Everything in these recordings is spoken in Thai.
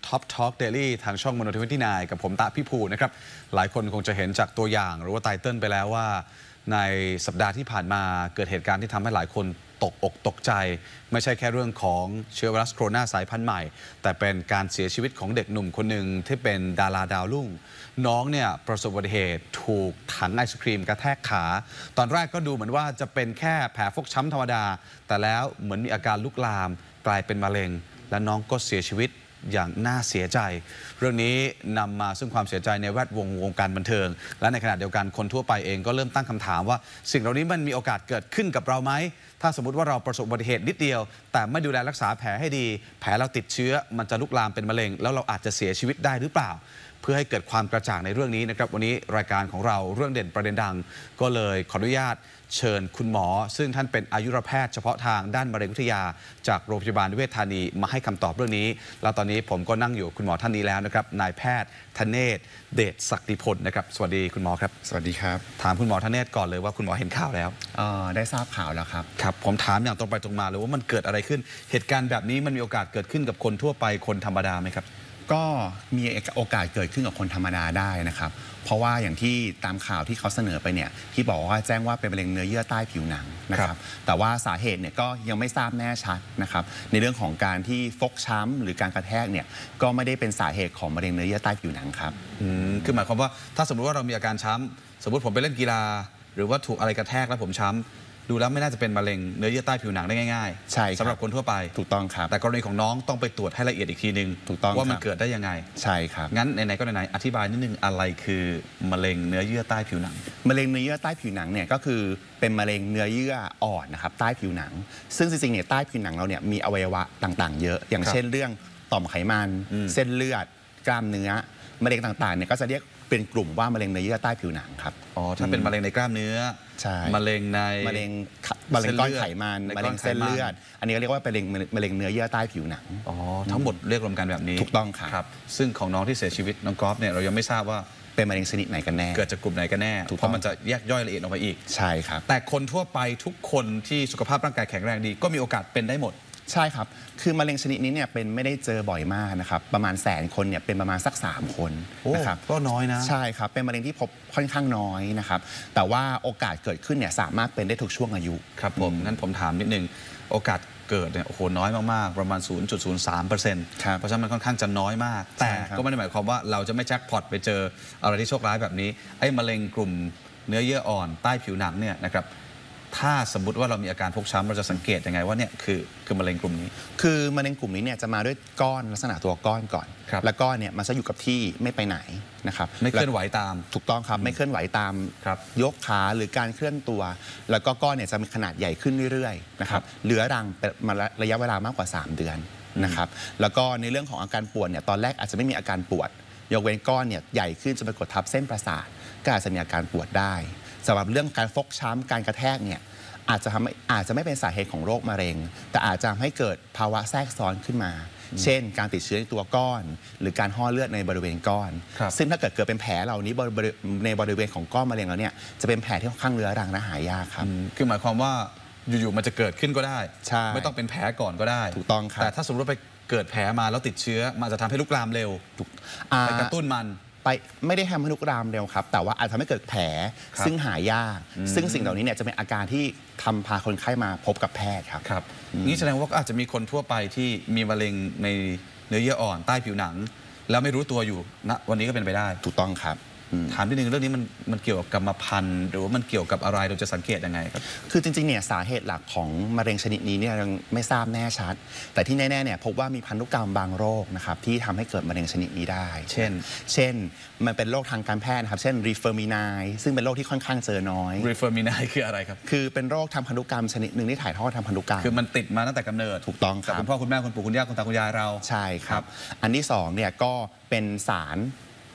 Top Talk Daily ทางช่อง Mono 29กับผมตะพี่ภูนะครับหลายคนคงจะเห็นจากตัวอย่างหรือว่าไตเติ้ลไปแล้วว่าในสัปดาห์ที่ผ่านมาเกิดเหตุการณ์ที่ทำให้หลายคนตกอกตกใจไม่ใช่แค่เรื่องของเชื้อไวรัสโคโรนาสายพันธุ์ใหม่แต่เป็นการเสียชีวิตของเด็กหนุ่มคนหนึ่งที่เป็นดาราดาวรุ่งน้องเนี่ยประสบอุบัติเหตุถูกถังไอศครีมกระแทกขาตอนแรกก็ดูเหมือนว่าจะเป็นแค่แผลฟกช้ำธรรมดาแต่แล้วเหมือนมีอาการลุกลามกลายเป็นมะเร็งและน้องก็เสียชีวิตอย่างน่าเสียใจ เรื่องนี้นำมาซึ่งความเสียใจในแวดวงการบันเทิงและในขณะเดียวกันคนทั่วไปเองก็เริ่มตั้งคำถามว่าสิ่งเหล่านี้มันมีโอกาสเกิดขึ้นกับเราไหมถ้าสมมติว่าเราประสบอุบัติเหตุนิดเดียวแต่ไม่ดูแลรักษาแผลให้ดีแผลเราติดเชื้อมันจะลุกลามเป็นมะเร็งแล้วเราอาจจะเสียชีวิตได้หรือเปล่าเพื่อให้เกิดความกระจ่างในเรื่องนี้นะครับวันนี้รายการของเราเรื่องเด่นประเด็นดังก็เลยขออนุญาตเชิญคุณหมอซึ่งท่านเป็นอายุรแพทย์เฉพาะทางด้านมะเร็งวิทยาจากโรงพยาบาลนิเวศธานีมาให้คำตอบเรื่องนี้แล้วตอนนี้ผมก็นั่งอยู่คุณหมอท่านนี้แล้วนะครับนายแพทย์ธเนศเดชศักดิพลนะครับสวัสดีคุณหมอครับสวัสดีครับถามคุณหมอธเนศก่อนเลยว่าคุณหมอเห็นข่าวแล้วได้ทราบข่าวแล้วครับครับผมถามอย่างตรงไปตรงมาเลยว่ามันเกิดอะไรขึ้นเหตุการณ์แบบนี้มันมีโอกาสเกิดขึ้นกับคนทั่วไปคนธรรมดาไหมครับก็มีโอกาสเกิดขึ้นกับคนธรรมดาได้นะครับเพราะว่าอย่างที่ตามข่าวที่เขาเสนอไปเนี่ยที่บอกว่าแจ้งว่าเป็นมะเร็งเนื้อเยื่อใต้ผิวหนังนะครับแต่ว่าสาเหตุเนี่ยก็ยังไม่ทราบแน่ชัดนะครับในเรื่องของการที่ฟกช้ำหรือการกระแทกเนี่ยก็ไม่ได้เป็นสาเหตุของมะเร็งเนื้อเยื่อใต้ผิวหนังครับคือหมายความว่าถ้าสมมติว่าเรามีอาการช้ำสมมติผมไปเล่นกีฬาหรือว่าถูกอะไรกระแทกแล้วผมช้ำดูแล้วไม่น่าจะเป็นมะเร็งเนื้อเยื่อใต้ผิวหนังได้ง่ายๆใช่สำหรับคนทั่วไปถูกต้องครับแต่กรณีของน้องต้องไปตรวจให้ละเอียดอีกทีนึงถูกต้องว่ามันเกิดได้ยังไงใช่ครับงั้นไหนๆก็ไหนๆอธิบายนิดนึงอะไรคือมะเร็งเนื้อเยื่อใต้ผิวหนังมะเร็งเนื้อเยื่อใต้ผิวหนังเนี่ยก็คือเป็นมะเร็งเนื้อเยื่ออ่อนนะครับใต้ผิวหนังซึ่งจริงๆเนี่ยใต้ผิวหนังเราเนี่ยมีอวัยวะต่างๆเยอะอย่างเช่นเรื่องต่อมไขมันเส้นเลือดกล้ามเนื้อมะเร็งต่างๆเนี่ยก็จะเรียกเป็นกลุ่มว่ามะเร็งเนื้อเยื่อใต้ผิวหนังครับถ้าเป็นมะเร็งในกล้ามเนื้อมะเร็งในมะเร็งก้อนไขมันมะเร็งเส้นเลือดอันนี้ก็เรียกว่าเป็นมะเร็งเนื้อเยื่อใต้ผิวหนังทั้งหมดเรียกรวมกันแบบนี้ถูกต้องครับซึ่งของน้องที่เสียชีวิตน้องกอล์ฟเนี่ยเรายังไม่ทราบว่าเป็นมะเร็งชนิดไหนกันแน่เกิดจากกลุ่มไหนกันแน่เพราะมันจะแยกย่อยละเอียดออกไปอีกใช่ครับแต่คนทั่วไปทุกคนที่สุขภาพร่างกายแข็งแรงดีก็มีโอกาสเป็นได้หมดใช่ครับคือมะเร็งชนิดนี้เนี่ยเป็นไม่ได้เจอบ่อยมากนะครับประมาณ100,000 คนเนี่ยเป็นประมาณสัก3 คนนะครับก็น้อยนะใช่ครับเป็นมะเร็งที่พบค่อนข้างน้อยนะครับแต่ว่าโอกาสเกิดขึ้นเนี่ยสามารถเป็นได้ทุกช่วงอายุครับผมงั้นผมถามนิดนึงโอกาสเกิดเนี่ยโอ้โหน้อยมากๆประมาณ 0.03%เพราะฉะนั้นมันค่อนข้างจะน้อยมากแต่ก็ไม่ได้หมายความว่าเราจะไม่แจ็คพอตไปเจออะไรที่โชคร้ายแบบนี้ไอ้มะเร็งกลุ่มเนื้อเยื่ออ่อนใต้ผิวหนังเนี่ยนะครับถ้าสมมติว่าเรามีอาการฟกช้ำเราจะสังเกตยังไงว่าเนี่ยคือมะเร็งกลุ่มนี้คือมะเร็งกลุ่มนี้เนี่ยจะมาด้วยก้อนลักษณะตัวก้อนก่อนแล้วก้อนเนี่ยมันจะอยู่กับที่ไม่ไปไหนนะครับไม่เคลื่อนไหวตามถูกต้องครับไม่เคลื่อนไหวตามยกขาหรือการเคลื่อนตัวแล้วก็ก้อนเนี่ยจะมีขนาดใหญ่ขึ้นเรื่อยๆนะครับเรื้อรังมาระยะเวลามากกว่า3 เดือนนะครับแล้วก็ในเรื่องของอาการปวดเนี่ยตอนแรกอาจจะไม่มีอาการปวดยกเว้นก้อนเนี่ยใหญ่ขึ้นจนไปกดทับเส้นประสาทก็อาจจะมีอาการปวดได้สำหรับเรื่องการฟกช้ำการกระแทกเนี่ยอาจจะไม่เป็นสาเหตุของโรคมะเร็งแต่อาจจะทำให้เกิดภาวะแทรกซ้อนขึ้นมาเช่นการติดเชื้อในตัวก้อนหรือการห่อเลือดในบริเวณก้อนซึ่งถ้าเกิดเป็นแผลเหล่านี้ในบริเวณของก้อนมะเร็งแล้วเนี่ยจะเป็นแผลที่ค่อนข้างเรื้อรังและหายากครับคือหมายความว่าอยู่ๆมันจะเกิดขึ้นก็ได้ไม่ต้องเป็นแผลก่อนก็ได้ถูกต้องครับแต่ถ้าสมมติว่าไปเกิดแผลมาแล้วติดเชื้อมันจะทำให้ลุกลามเร็วไปกระตุ้นมันไม่ได้ทำให้ลุกลามเร็วครับแต่ว่าอาจจะทำให้เกิดแผลซึ่งหายากซึ่งสิ่งเหล่านี้เนี่ยจะเป็นอาการที่พาคนไข้มาพบกับแพทย์ครับนี่แสดงว่าอาจจะมีคนทั่วไปที่มีมะเร็งในเนื้อเยื่ออ่อนใต้ผิวหนังแล้วไม่รู้ตัวอยู่ณวันนี้ก็เป็นไปได้ถูกต้องครับถามนิดนึงเรื่องนี้มันเกี่ยวกับกรรมพันธุ์หรือว่ามันเกี่ยวกับอะไรเราจะสังเกตยังไงครับคือจริงๆเนี่ยสาเหตุหลักของมะเร็งชนิดนี้เนี่ยยังไม่ทราบแน่ชัดแต่ที่แน่ๆเนี่ยพบว่ามีพันธุกรรมบางโรคนะครับที่ทำให้เกิดมะเร็งชนิดนี้ได้เช่นมันเป็นโรคทางการแพทย์นะครับเช่นรีเฟอร์มินายซึ่งเป็นโรคที่ค่อนข้างเจอน้อยรีเฟอร์มินายคืออะไรครับคือเป็นโรคทางพันธุกรรมชนิดหนึ่งที่ถ่ายทอดทางพันธุกรรมคือมันติดมาตั้งแต่กำเนิดถูกต้องครับคุณพ่อคุณแม่คุณปู่คุณย่าคุณตาคุณยายเราใช่ครับอันที่2เนี่ยก็เป็นสาร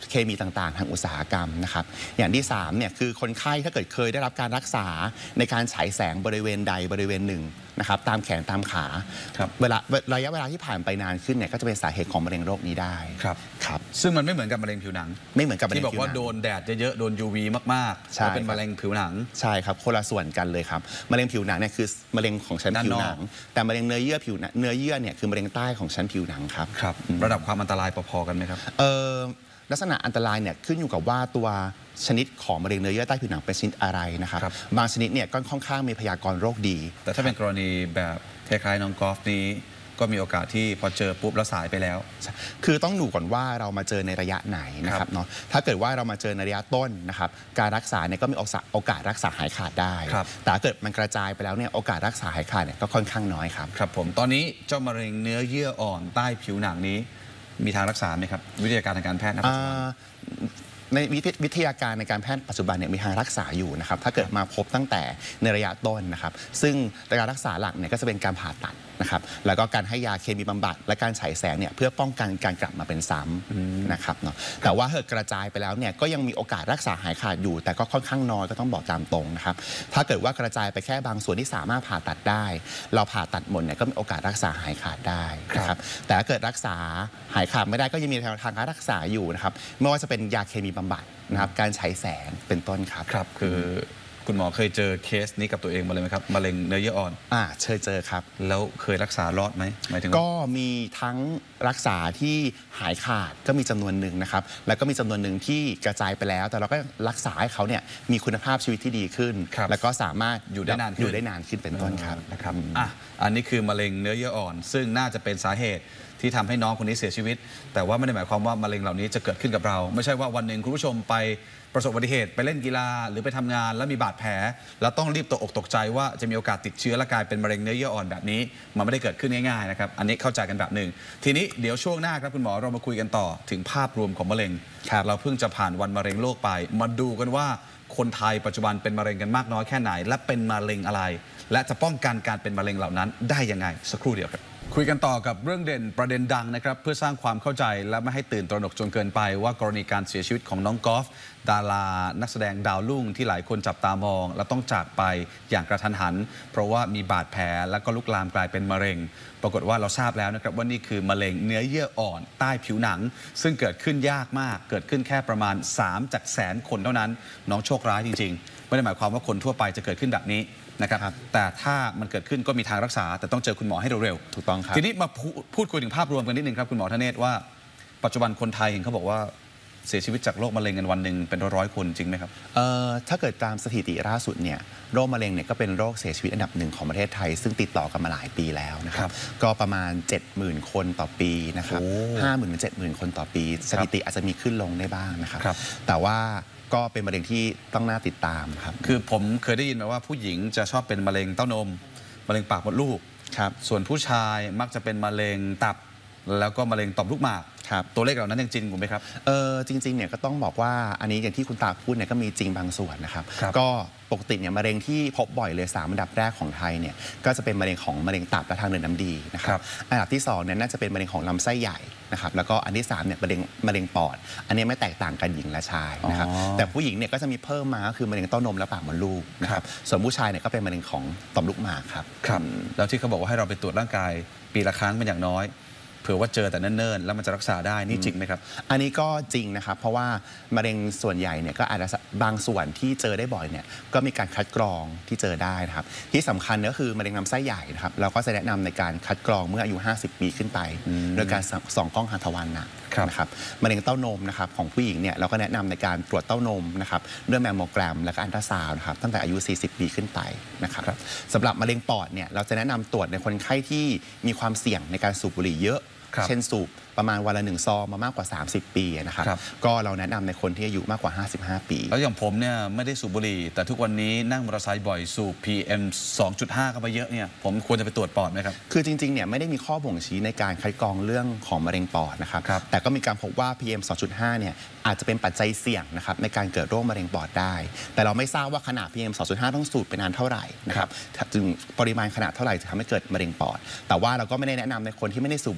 เคมีต่างๆทางอุตสาหกรรมนะครับอย่างที่3เนี่ยคือคนไข้ถ้าเกิดเคยได้รับการรักษาในการฉายแสงบริเวณใดบริเวณหนึ่งนะครับตามแขนตามขาระยะเวลาที่ผ่านไปนานขึ้นเนี่ยก็จะเป็นสาเหตุของมะเร็งโรคนี้ได้ครับซึ่งมันไม่เหมือนกับมะเร็งผิวหนังไม่เหมือนกับมะเร็งที่บอกว่าโดนแดดเยอะๆโดน UV มากๆแล้วเป็นมะเร็งผิวหนังใช่ครับคนละส่วนกันเลยครับมะเร็งผิวหนังเนี่ยคือมะเร็งของชั้นผิวหนังแต่มะเร็งเนื้อเยื่อเนี่ยคือมะเร็งใต้ของชั้นผิวหนังครับระดับความอันตรายพอๆกันไหมครับลักษณะอันตรายเนี่ยขึ้นอยู่กับว่าตัวชนิดของมะเร็งเนื้อเยื่อใต้ผิวหนังเป็นชนิดอะไรนะครับบางชนิดเนี่ยก็ค่อนข้างมีพยากรณ์โรคดีแต่ถ้าเป็นกรณีแบบคล้ายๆน้องกอล์ฟนี้ก็มีโอกาสที่พอเจอปุ๊บแล้วสายไปแล้วคือต้องดูก่อนว่าเรามาเจอในระยะไหนนะครับเนาะถ้าเกิดว่าเรามาเจอในระยะต้นนะครับการรักษาเนี่ยก็มีโอกาสรักษาหายขาดได้แต่ถ้าเกิดมันกระจายไปแล้วเนี่ยโอกาสรักษาหายขาดเนี่ยก็ค่อนข้างน้อยครับครับผมตอนนี้เจ้ามะเร็งเนื้อเยื่ออ่อนใต้ผิวหนังนี้มีทางรักษาไหมครับวิทยาการทางการแพทย์ณปัจจุบันในวิทยาการในการแพทย์ปัจจุบันเนี่ยมีทางรักษาอยู่นะครับถ้าเกิดมาพบตั้งแต่ในระยะต้นนะครับซึ่งการรักษาหลักเนี่ยก็จะเป็นการผ่าตัดนะครับแล้วก็การให้ยาเคมีบำบัดและการฉายแสงเนี่ยเพื่อป้องกันการกลับมาเป็นซ้ำนะครับเนาะแต่ว่าถ้ากระจายไปแล้วเนี่ยก็ยังมีโอกาสรักษาหายขาดอยู่แต่ก็ค่อนข้างน้อยก็ต้องบอกตามตรงนะครับถ้าเกิดว่ากระจายไปแค่บางส่วนที่สามารถผ่าตัดได้เราผ่าตัดหมดเนี่ยก็มีโอกาสรักษาหายขาดได้นะครับแต่ถ้าเกิดรักษาหายขาดไม่ได้ก็ยังมีทางการรักษาอยู่นะครับไม่ว่าจะเป็นยาเคมีบำบัดนะครับการฉายแสงเป็นต้นครับคือคุณหมอเคยเจอเคสนี้กับตัวเองมาเลยไหมครับมะเร็งเนื้อเยื่ออ่อนเคยเจอครับแล้วเคยรักษารอดไหมหมายถึงก็มีทั้งรักษาที่หายขาดก็มีจำนวนหนึ่งนะครับแล้วก็มีจำนวนหนึ่งที่กระจายไปแล้วแต่เราก็รักษาให้เขาเนี่ยมีคุณภาพชีวิตที่ดีขึ้นแล้วก็สามารถอยู่ได้นานขึ้นเป็นต้นครับนะครับอันนี้คือมะเร็งเนื้อเยื่ออ่อนซึ่งน่าจะเป็นสาเหตุที่ทำให้น้องคนนี้เสียชีวิตแต่ว่าไม่ได้หมายความว่ามะเร็งเหล่านี้จะเกิดขึ้นกับเราไม่ใช่ว่าวันหนึ่งคุณผู้ชมไปประสบอุบัติเหตุไปเล่นกีฬาหรือไปทำงานแล้วมีบาดแผลแล้วต้องรีบตกอกตกใจว่าจะมีโอกาสติดเชื้อและกลายเป็นมะเร็งเนื้อเยื่ออ่อนแบบนี้มันไม่ได้เกิดขึ้นง่ายๆนะครับอันนี้เข้าใจกันแบบหนึ่งทีนี้เดี๋ยวช่วงหน้าครับคุณหมอเรามาคุยกันต่อถึงภาพรวมของมะเร็งเราเพิ่งจะผ่านวันมะเร็งโลกไปมาดูกันว่าคนไทยปัจจุบันเป็นมะเร็งกันมากน้อยแค่ไหนและเป็นมะเร็งอะไรและจะป้องกันการเป็นมะเร็งเหล่านั้นได้ยังไงสักครู่เดียวครับคุยกันต่อกับเรื่องเด่นประเด็นดังนะครับเพื่อสร้างความเข้าใจและไม่ให้ตื่นตระหนกจนเกินไปว่ากรณีการเสียชีวิตของน้องกอล์ฟดารานักแสดงดาวรุ่งที่หลายคนจับตามองและต้องจากไปอย่างกระทันหันเพราะว่ามีบาดแผลและก็ลุกลามกลายเป็นมะเร็งปรากฏว่าเราทราบแล้วนะครับว่านี่คือมะเร็งเนื้อเยื่ออ่อนใต้ผิวหนังซึ่งเกิดขึ้นยากมากเกิดขึ้นแค่ประมาณ3 จากแสนคนเท่านั้นน้องโชคร้ายจริงๆไม่ได้หมายความว่าคนทั่วไปจะเกิดขึ้นแบบนี้นะครับแต่ถ้ามันเกิดขึ้นก็มีทางรักษาแต่ต้องเจอคุณหมอให้เร็วๆถูกต้องครับทีนี้มาพูดคุยถึงภาพรวมกันนิดนึงครับคุณหมอธเนศว่าปัจจุบันคนไทยเห็นเขาบอกว่าเสียชีวิตจากโรคมะเร็งกันวันหนึ่งเป็นร้อยคนจริงไหมครับถ้าเกิดตามสถิติล่าสุดเนี่ยโรคมะเร็งเนี่ยก็เป็นโรคเสียชีวิตอันดับหนึ่งของประเทศไทยซึ่งติดต่อกันมาหลายปีแล้วนะครับก็ประมาณ 70,000 คนต่อปีนะครับ 50,000 ถึง 70,000 คนต่อปีสถิติอาจจะมีขึ้นลงได้บ้างนะครับแต่ว่าก็เป็นมะเร็งที่ต้องน่าติดตามครับคือผมเคยได้ยินมาว่าผู้หญิงจะชอบเป็นมะเร็งเต้านมมะเร็งปากมดลูกครับส่วนผู้ชายมักจะเป็นมะเร็งตับแล้วก็มะเร็งต่อมลูกหมากตัวเลขเหล่านั้นยังจริงไหมครับจริงๆเนี่ยก็ต้องบอกว่าอันนี้อย่างที่คุณตาพูดเนี่ยก็มีจริงบางส่วนนะครับก็ปกติเนี่ยมะเร็งที่พบบ่อยเลย3 อันดับแรกของไทยเนี่ยก็จะเป็นมะเร็งของมะเร็งตับและทางเดินน้ำดีนะครับอันดับที่2เนี่ยน่าจะเป็นมะเร็งของลำไส้ใหญ่นะครับแล้วก็อันที่3เนี่ยมะเร็งปอดอันนี้ไม่แตกต่างกันหญิงและชายนะครับแต่ผู้หญิงเนี่ยก็จะมีเพิ่มมาก็คือมะเร็งเต้านมและปากมดลูกนะครับส่วนผู้ชายเนี่ยก็เป็นมะเร็งของต่อมลูกหมากครับแล้วที่เขาบอกว่าให้เราไปตรวจร่างกายปีละครั้งเป็นอย่างน้อยเผื่อว่าเจอแต่เนิ่นๆแล้วมันจะรักษาได้นี่จริงไหมครับอันนี้ก็จริงนะครับเพราะว่ามะเร็งส่วนใหญ่เนี่ยก็อาจจะบางส่วนที่เจอได้บ่อยเนี่ยก็มีการคัดกรองที่เจอได้นะครับที่สำคัญก็คือมะเร็งลำไส้ใหญ่นะครับเราก็จะแนะนำในการคัดกรองเมื่ออายุ50 ปีขึ้นไปโดยการส่องกล้องทางทวารหนักนะครับมะเร็งเต้านมนะครับของผู้หญิงเนี่ยเราก็แนะนำในการตรวจเต้านมนะครับด้วยแมมโมแกรมและก็อัลตราซาวด์นะครับตั้งแต่อายุ40 ปีขึ้นไปนะครับสำหรับมะเร็งปอดเนี่ยเราจะแนะนำตรวจในคนไข้ที่มีความเสี่ยงในการสูบบุหรี่เยอะเช่นสูบประมาณวันละ1 ซองมามากกว่า30 ปีนะครับก็เราแนะนำในคนที่อายุมากกว่า55 ปีแล้วอย่างผมเนี่ยไม่ได้สูบบุหรี่แต่ทุกวันนี้นั่งมอเตอร์ไซค์บ่อยสูบ PM 2.5 เข้าไปเยอะเนี่ยผมควรจะไปตรวจปอดไหมครับคือจริงๆเนี่ยไม่ได้มีข้อบ่งชี้ในการคัดกรองเรื่องของมะเร็งปอดนะครับแต่ก็มีการพบว่า PM 2.5 เนี่ยอาจจะเป็นปัจจัยเสี่ยงนะครับในการเกิดโรคมะเร็งปอดได้แต่เราไม่ทราบว่าขนาด PM 2.5 ต้องสูบไปนานเท่าไหร่นะครับจึงปริมาณขนาดเท่าไหร่จะทำให้เกิดมะเร็งปอดแต่ว่าเราก็ไม่ได้แนะนำในคนที่ไม่ได้สูบบุหรี่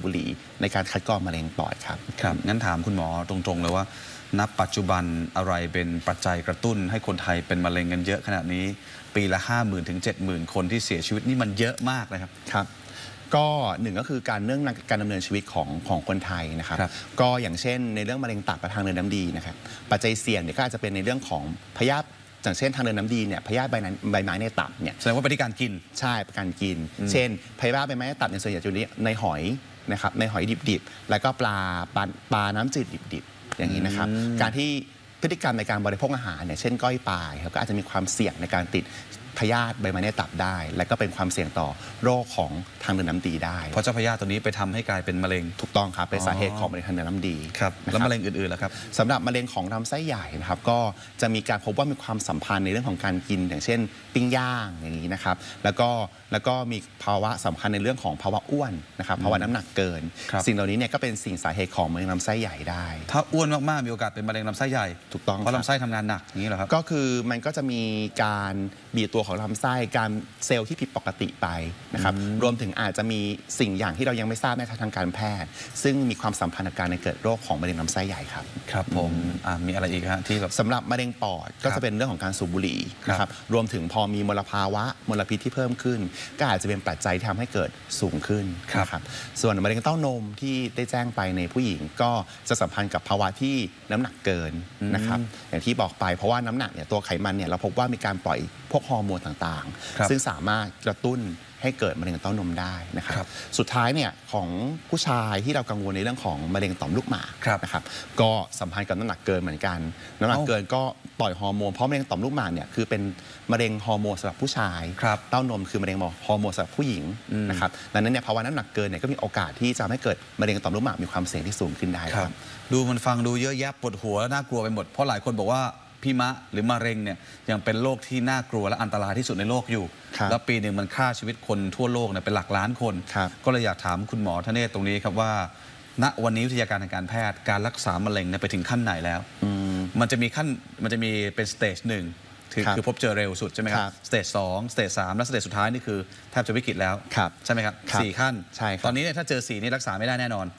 ในการคัดกรองมะเร็งปอดครับครับงั้นถามคุณหมอตรงๆเลยว่าณปัจจุบันอะไรเป็นปัจจัยกระตุ้นให้คนไทยเป็นมะเร็งกันเยอะขนาดนี้ปีละ 50,000 ถึง 70,000 คนที่เสียชีวิตนี่มันเยอะมากเลยครับครับก็หนึ่งก็คือการเรื่องการดำเนินชีวิตของคนไทยนะครับก็อย่างเช่นในเรื่องมะเร็งตับและทางเดินน้ำดีนะครับปัจจัยเสี่ยงเนี่ยก็อาจจะเป็นในเรื่องของพยาธิอย่างเช่นทางเดินน้ำดีเนี่ยพยาธิใบไม้ในตับเนี่ยแสดงว่าเป็นที่การกินใช่เป็นการกินเช่นพยาธิใบไม้ในตับในส่วนใหญ่จะอยู่ในหอยนะครับในหอยดิบๆแล้วก็ปลาน้ำจืดดิบๆอย่างนี้นะครับการที่พฤติกรรมในการบริโภคอาหารเนี่ยเช่นก้อยปลาก็อาจจะมีความเสี่ยงในการติดพยาธิใบไม้ในตับได้และก็เป็นความเสี่ยงต่อโรคของทางเดินน้ำดีได้เพราะเจ้าพยาธิตัวนี้ไปทำให้กลายเป็นมะเร็งถูกต้องครับเป็นสาเหตุของมะเร็งทางเดินน้ำดีครับแล้วมะเร็งอื่นๆล่ะครับสำหรับมะเร็งของลำไส้ใหญ่นะครับก็จะมีการพบว่ามีความสัมพันธ์ในเรื่องของการกินอย่างเช่นปิ้งย่างอย่างนี้นะครับแล้วก็มีภาวะสำคัญในเรื่องของภาวะอ้วนนะครับภาวะน้ำหนักเกินสิ่งเหล่านี้เนี่ยก็เป็นสิ่งสาเหตุของมะเร็งลำไส้ใหญ่ได้ถ้าอ้วนมากๆมีโอกาสเป็นมะเร็งลำไส้ใหญ่ถูกต้องเพราะลำไส้ทำงานหนักอย่างนี้เหรอครับก็คือมันก็จะมีการบีบตัวของลำไส้การเซลล์ที่ผิดปกติไปนะครับรวมถึงอาจจะมีสิ่งอย่างที่เรายังไม่ทราบในทางการแพทย์ซึ่งมีความสัมพันธ์กับการเกิดโรคของมะเร็งลำไส้ใหญ่ครับครับผมมีอะไรอีกฮะที่แบบสำหรับมะเร็งปอดก็จะเป็นเรื่องของการสูบบุหรี่นะครับรวมถึงพอมีมลภาวะมลพิษที่เพิ่มขึ้นก็อาจจะเป็นปัจจัยที่ทำให้เกิดสูงขึ้นนะครับส่วนมะเร็งเต้านมที่ได้แจ้งไปในผู้หญิงก็จะสัมพันธ์กับภาวะที่น้ำหนักเกินนะครับอย่างที่บอกไปเพราะว่าน้ำหนักเนี่ยตัวไขมันเนี่ยเราพบว่ามีการปล่อยพวกฮอร์โมนต่างๆซึ่งสามารถกระตุ้นให้เกิดมะเร็งเต้านมได้นะครับสุดท้ายเนี่ยของผู้ชายที่เรากังวลในเรื่องของมะเร็งต่อมลูกหมากนะครับก็สัมพันธ์กับน้ำหนักเกินเหมือนกันน้ำหนักเกินก็ปล่อยฮอร์โมนเพราะมะเร็งต่อมลูกหมากเนี่ยคือเป็นมะเร็งฮอร์โมนสำหรับผู้ชายเต้านมคือมะเร็งฮอร์โมนสำหรับผู้หญิงนะครับดังนั้นเนี่ยภาวะน้ำหนักเกินเนี่ยก็มีโอกาสที่จะให้เกิดมะเร็งต่อมลูกหมากมีความเสี่ยงที่สูงขึ้นได้ครับดูมันฟังดูเยอะแยะปวดหัวและน่ากลัวไปหมดเพราะหลายคนบอกว่าพิมะหรือมะเร็งเนี่ยยังเป็นโรคที่น่ากลัวและอันตรายที่สุดในโลกอยู่แล้วปีหนึ่งมันฆ่าชีวิตคนทั่วโลกเนี่ยเป็นหลักล้านคนก็เลยอยากถามคุณหมอธเนศตรงนี้ครับว่าณวันนี้วิทยาการทางการแพทย์การรักษามะเร็งไปถึงขั้นไหนแล้วมันจะมีเป็นสเตจหนึ่งคือพบเจอเร็วสุดใช่ไหมครับสเตจ2สเตจ3และสเตจสุดท้ายนี่คือแทบจะวิกฤตแล้วใช่ไหมครับ4 ขั้นตอนนี้เนี่ยถ้าเจอ4นี่รักษาไม่ได้แน่นอน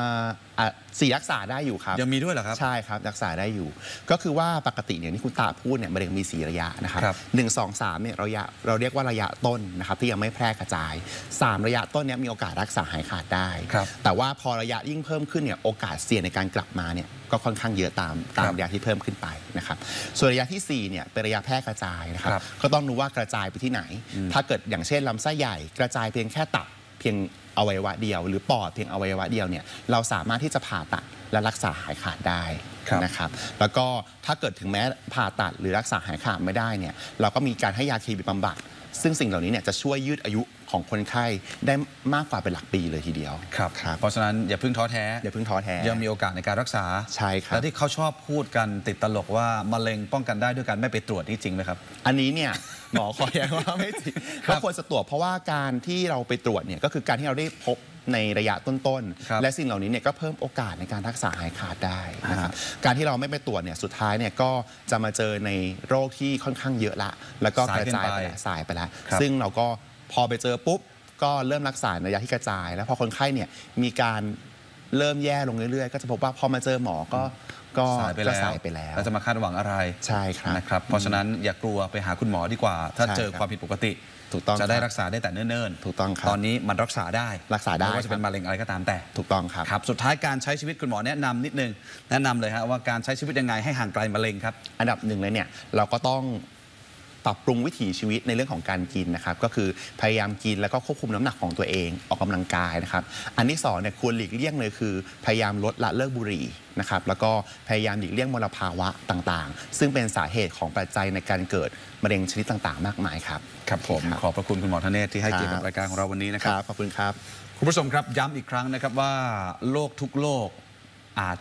4รักษาได้อยู่ครับยังมีด้วยเหรอครับใช่ครับรักษาได้อยู่ก็คือว่าปกติเนี่ยที่คุณตาพูดเนี่ยมะเร็งมี4ระยะนะครับ1 2 3เนี่ยเราเรียกว่าระยะต้นนะครับที่ยังไม่แพร่กระจาย3ระยะต้นเนี่ยมีโอกาสรักษาหายขาดได้แต่ว่าพอระยะยิ่งเพิ่มขึ้นเนี่ยโอกาสเสี่ยงในการกลับมาเนี่ยก็ค่อนข้างเยอะตามระยะที่เพิ่มขึ้นไปนะครับส่วนระยะที่4เนี่ยเป็นระยะแพร่กระจายนะครับก็ต้องรู้ว่ากระจายไปที่ไหนถ้าเกิดอย่างเช่นลำไส้ใหญ่กระจายเพียงแค่ตับเพียงอวัยวะเดียวหรือปอดเพียงอวัยวะเดียวเนี่ยเราสามารถที่จะผ่าตัดและรักษาหายขาดได้นะครับแล้วก็ถ้าเกิดถึงแม้ผ่าตัดหรือรักษาหายขาดไม่ได้เนี่ยเราก็มีการให้ยาเคมีบำบัดซึ่งสิ่งเหล่านี้เนี่ยจะช่วยยืดอายุของคนไข้ได้มากกว่าเป็นหลักปีเลยทีเดียวครับเพราะฉะนั้นอย่าเพิ่งท้อแท้ยังมีโอกาสในการรักษาใช่ครับแล้วที่เขาชอบพูดกันติดตลกว่ามะเร็งป้องกันได้ด้วยการไม่ไปตรวจนี่จริงไหมครับอันนี้เนี่ยหมอขอแย้งว่าไม่จริงก็ควรจะตรวจเพราะว่าการที่เราไปตรวจเนี่ยก็คือการที่เราได้พบในระยะต้นๆและสิ่งเหล่านี้เนี่ยก็เพิ่มโอกาสในการรักษาหายขาดได้นะครับการที่เราไม่ไปตรวจเนี่ยสุดท้ายเนี่ยก็จะมาเจอในโรคที่ค่อนข้างเยอะละแล้วก็กระจายไปสายไปแล้วซึ่งเราก็พอไปเจอปุ๊บก็เริ่มรักษาในระยะที่กระจายแล้วพอคนไข้เนี่ยมีการเริ่มแย่ลงเรื่อยๆก็จะพบว่าพอมาเจอหมอก็สายไปแล้วเราจะมาคาดหวังอะไรใช่ครับนะครับเพราะฉะนั้นอย่ากลัวไปหาคุณหมอดีกว่าถ้าเจอความผิดปกติจะได้รักษาได้แต่เนิ่นๆถูกต้องครับตอนนี้มันรักษาได้ไม่ว่าจะเป็นมะเร็งอะไรก็ตามแต่ถูกต้องครับครับสุดท้ายการใช้ชีวิตคุณหมอแนะนำนิดนึงแนะนำเลยฮะว่าการใช้ชีวิตยังไงให้ห่างไกลมะเร็งครับอันดับหนึ่งเลยเนี่ยเราก็ต้องปรับปรุงวิถีชีวิตในเรื่องของการกินนะครับก็คือพยายามกินแล้วก็ควบคุมน้ำหนักของตัวเองออกกำลังกายนะครับอันที่2เนี่ยควรหลีกเลี่ยงเลยคือพยายามลดละเลิกบุหรี่นะครับแล้วก็พยายามหลีกเลี่ยงมลภาวะต่างๆซึ่งเป็นสาเหตุของปัจจัยในการเกิดมะเร็งชนิดต่างๆมากมายครับครับผมขอบพระคุณคุณหมอธเนศที่ให้เกียรติกับรายการของเราวันนี้นะครับขอบคุณครับคุณผู้ชมครับย้ำอีกครั้งนะครับว่าโรคทุกโรคอาจจะ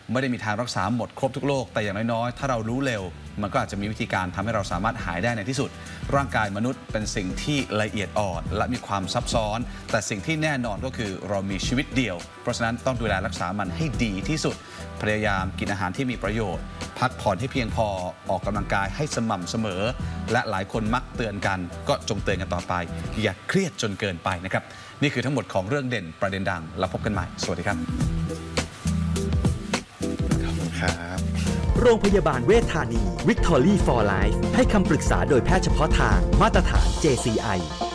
ไม่ได้มีทางรักษาหมดครบทุกโรคแต่อย่างน้อยๆถ้าเรารู้เร็วมันก็อาจจะมีวิธีการทำให้เราสามารถหายได้ในที่สุดร่างกายมนุษย์เป็นสิ่งที่ละเอียดอ่อนและมีความซับซ้อนแต่สิ่งที่แน่นอนก็คือเรามีชีวิตเดียวเพราะฉะนั้นต้องดูแลรักษามันให้ดีที่สุดพยายามกินอาหารที่มีประโยชน์พักผ่อนให้เพียงพอออกกำลังกายให้สม่ำเสมอและหลายคนมักเตือนกันก็จงเตือนกันต่อไปอย่าเครียดจนเกินไปนะครับนี่คือทั้งหมดของเรื่องเด่นประเด็นดังแล้วพบกันใหม่สวัสดีครับครับโรงพยาบาลเวชธานี Victory for Life ให้คำปรึกษาโดยแพทย์เฉพาะทางมาตรฐาน JCI